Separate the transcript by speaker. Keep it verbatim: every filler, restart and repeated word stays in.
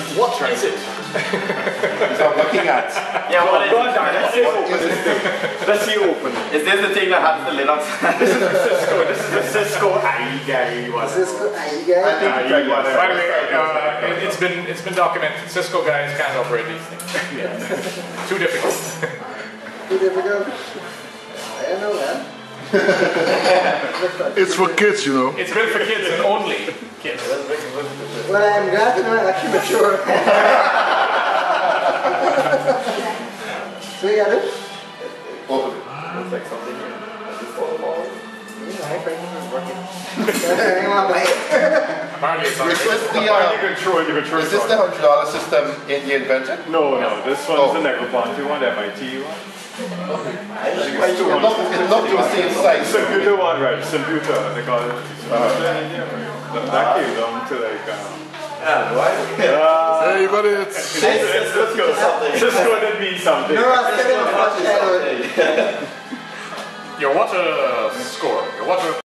Speaker 1: What is it?
Speaker 2: So I'm looking at.
Speaker 3: Yeah, what is it?
Speaker 1: Let's see open this thing. Let's see open.
Speaker 3: Is this the thing that has the lid on?
Speaker 1: This is the CISCO. This is the CISCO I guy.
Speaker 4: CISCO I guy.
Speaker 2: I think
Speaker 1: Uh, you, by the way, uh, it, it's been it's been documented. CISCO guys can't operate these things. Yeah. Too difficult.
Speaker 4: Too difficult. I know that.
Speaker 5: It's for kids, you know.
Speaker 1: It's built for kids and only kids.
Speaker 4: Well, I'm glad to know I'm actually mature. So you got it?
Speaker 2: Open.
Speaker 3: Looks like something here.
Speaker 4: Yeah, I think it's working. Hang on, wait.
Speaker 1: Apparently it's not.
Speaker 2: Is this the,
Speaker 6: Apparently
Speaker 2: uh,
Speaker 6: control, the control
Speaker 2: is this the hundred dollar system India invented?
Speaker 6: No, no, this one's
Speaker 2: Oh.
Speaker 6: the Negroponte one, the M I T one.
Speaker 2: It's not, it's not the same size.
Speaker 6: Computer one, right? Computer, they call it. That, that came down to like. Um,
Speaker 3: Yeah, why?
Speaker 6: uh,
Speaker 5: Hey, but it's...
Speaker 6: Cisco, Cisco did mean something.
Speaker 4: No, I was getting a flush.
Speaker 1: Your water score. Your water.